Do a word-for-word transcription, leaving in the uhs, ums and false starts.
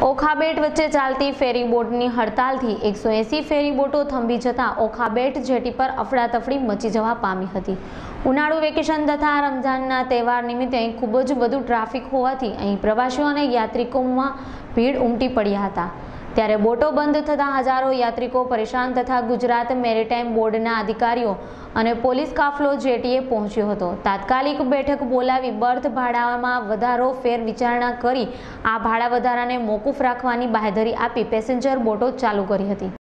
ઓખા બેટ વચ્ચે ચાલતી ફેરી બોટની હડતાલથી એકસો એંસી ફેરી બોટો થંભી જતા ઓખા બેટ જેટી પર અફડાતફડી મચી જવા પામી હતી। ઉનાળુ વેકેશન તથા રમઝાનના તહેવાર નિમિત્તે ખૂબ જ વધુ ટ્રાફિક હોવાથી અહીં પ્રવાસીઓ અને યાત્રિકોમાં ભીડ ઉમટી પડ્યા હતા। ત્યારે બોટો બંધ થતા હજારો યાત્રિકો પરેશાન તથા ગુજરાત મેરીટાઈમ બોર્ડના અધિકારીઓ અને પોલીસ કાફલો જેટીએ પહોંચ્યો હતો। તાત્કાલિક બેઠક બોલાવી બર્થ ભાડામાં વધારો ફેર વિચારણા કરી આ ભાડા વધારાને મોકૂફ રાખવાની બાંહેધરી આપી પેસેન્જર બોટો ચાલુ કરી હતી।